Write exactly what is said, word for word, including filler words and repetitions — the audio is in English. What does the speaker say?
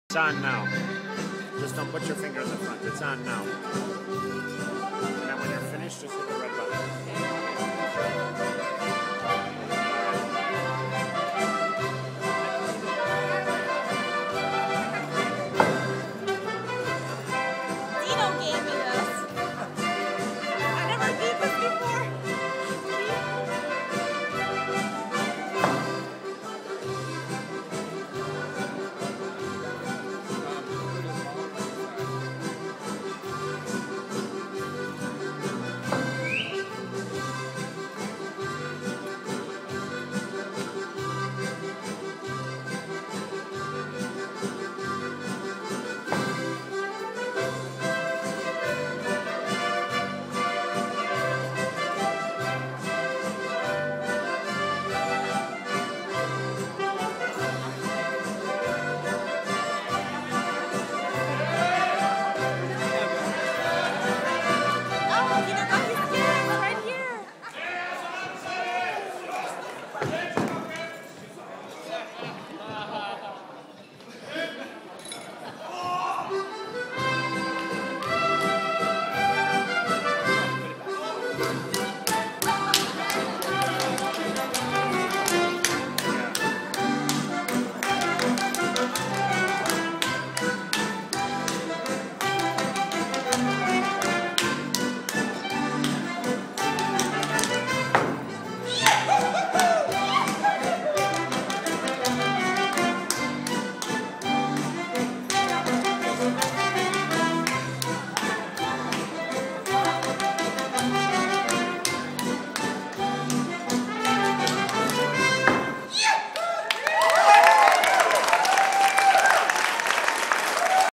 It's on now. Just don't put your finger in the front. It's on now. And then when you're finished, just hit the red button.